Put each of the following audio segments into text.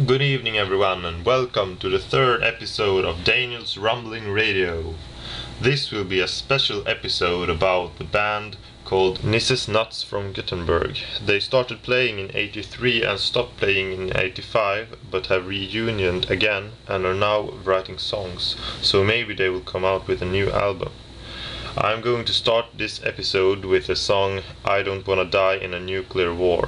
Good evening, everyone, and welcome to the third episode of Daniel's Rumbling Radio. This will be a special episode about the band called Nisses Nuts from Gothenburg. They started playing in '83 and stopped playing in '85, but have reunioned again and are now writing songs, so maybe they will come out with a new album. I'm going to start this episode with the song I Don't Wanna Die in a Nuclear War.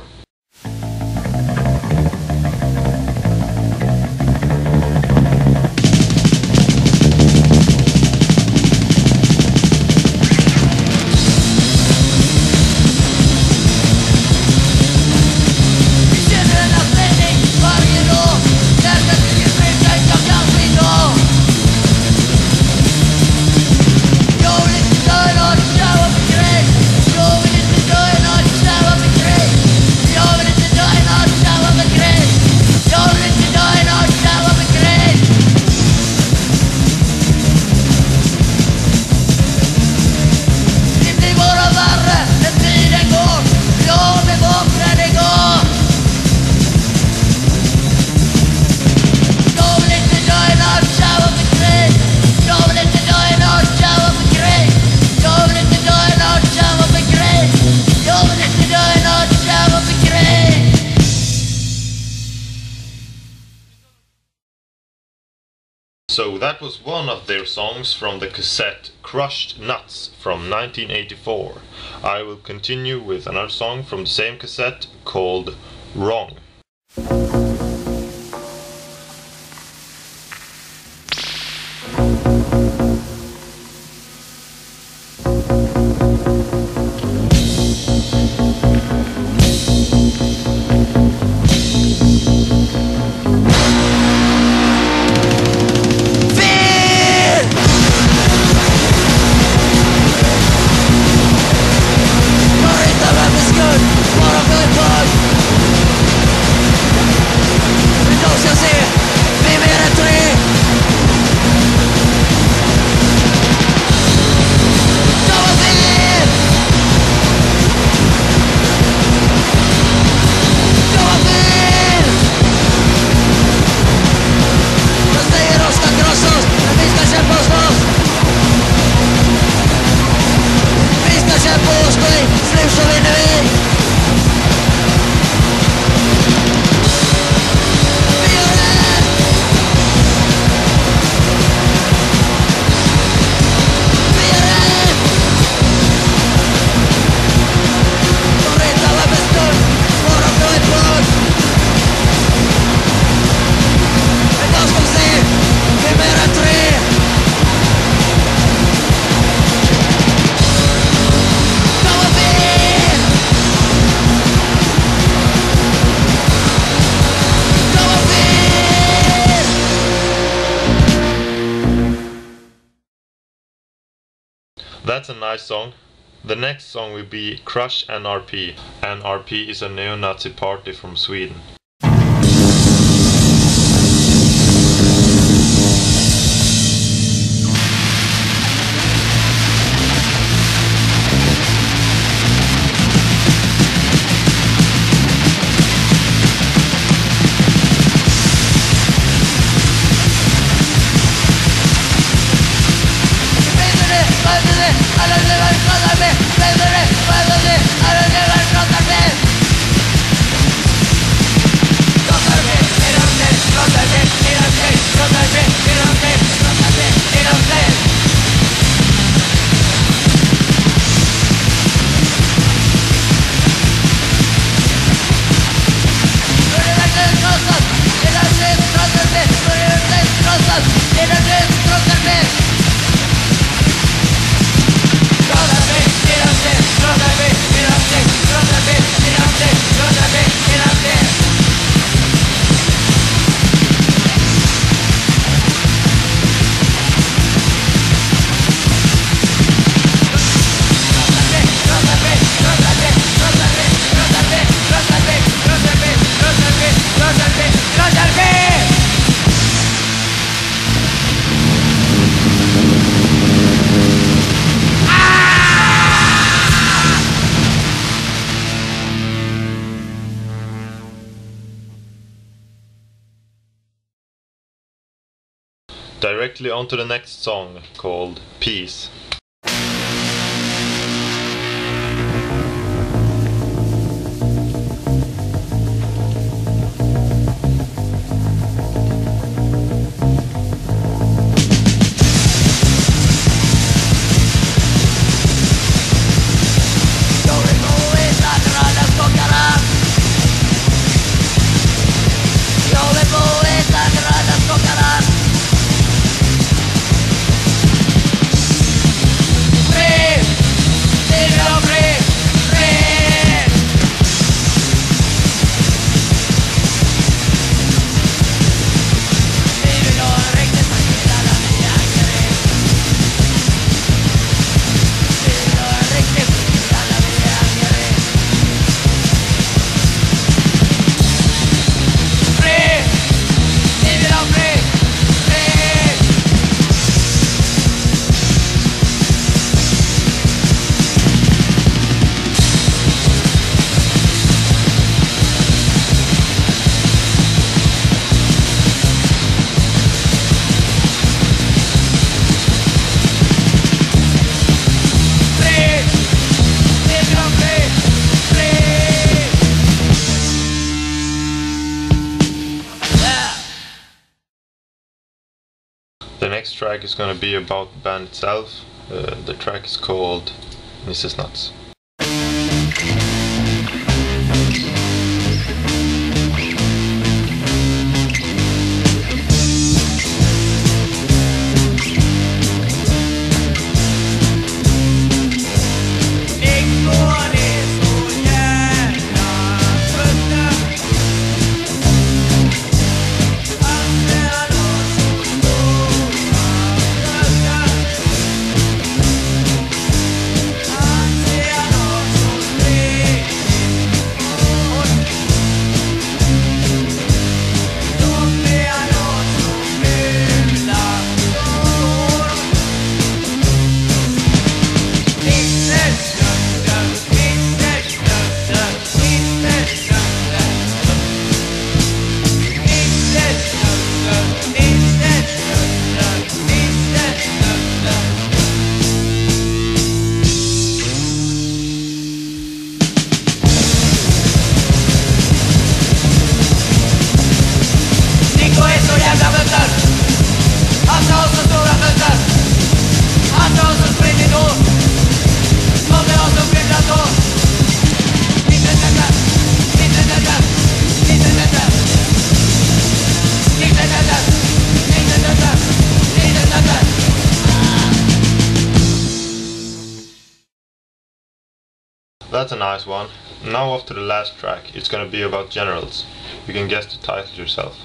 So that was one of their songs from the cassette Crushed Nuts from 1984. I will continue with another song from the same cassette called Wrong. That's a nice song. The next song will be Crush NRP. NRP is a neo-Nazi party from Sweden. directly onto the next song called Peace. The next track is gonna be about the band itself. The track is called Mrs. Nuts. That's a nice one. Now off to the last track. It's gonna be about generals. You can guess the title yourself.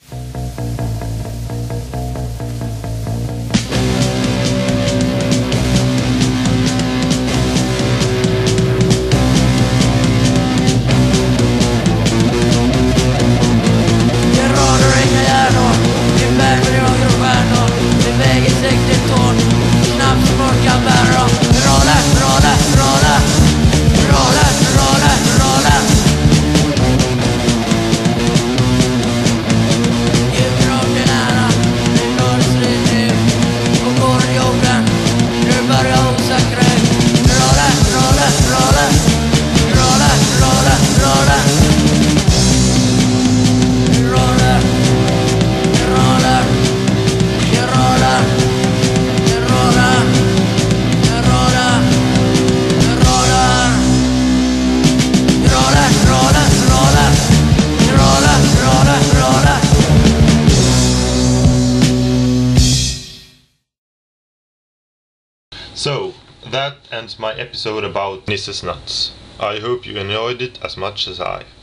So, that ends my episode about Mrs. Nuts. I hope you enjoyed it as much as I.